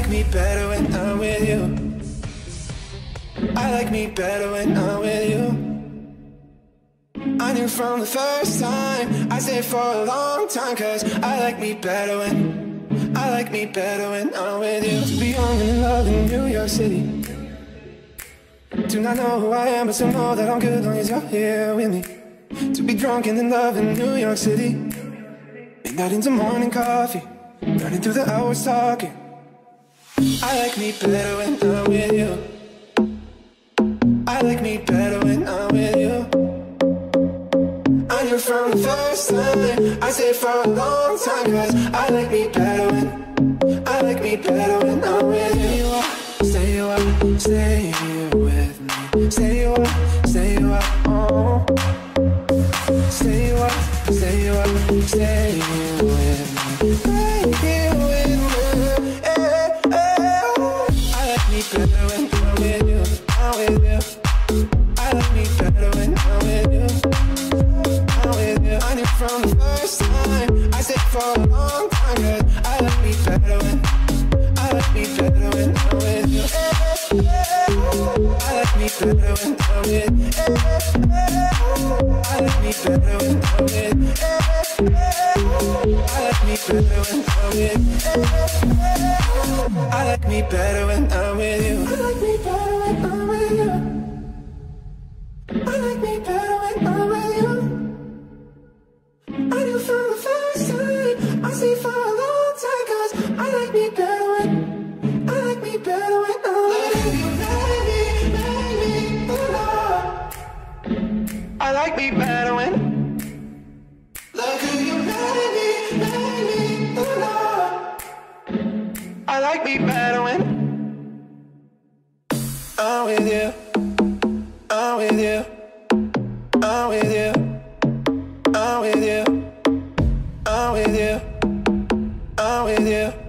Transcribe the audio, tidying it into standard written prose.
like me better when I'm with you. I like me better when I'm with you. I knew from the first time, I stayed for a long time, cause I like me better when I'm with you. To be young and in love in New York City, to not know who I am but still know that I'm good long as you're here with me. To be drunk and in love in New York City, midnight into morning coffee, running through the hours talking. I like me better when I'm with you. I like me better when I'm with you. I knew from the first time, I stayed for a long time, cause I like me better when I'm with you. Stay up, stay here with me. Stay up, oh. Stay up, stay here with me. Stay here with me. I like me better when I'm with you. I'm with you. I like me better when I'm with you. I'm with you. I knew from the first time, I stayed for a long time, cause I like me better when I'm with you. I like me better when I'm with you. I like me better when I'm with you. I like me better when I'm with you. I like me better when I'm with you. I like me better when I'm with you. I like me better when I'm with you. I knew from the first time, I stayed for a long time, cause I like me better when I'm with you. I like me better when look who you made me, Lord. I like me better when I'm with you. I'm with you. I'm with you. I'm with you. I'm with you. I'm with you.